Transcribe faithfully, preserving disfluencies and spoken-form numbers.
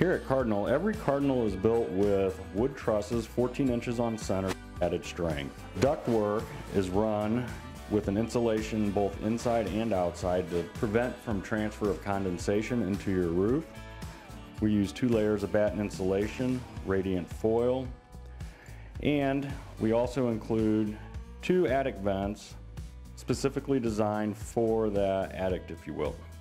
Here at Cardinal, every Cardinal is built with wood trusses, fourteen inches on center, added strength. Ductwork is run with an insulation both inside and outside to prevent from transfer of condensation into your roof. We use two layers of batten insulation, radiant foil, and we also include two attic vents specifically designed for the attic, if you will.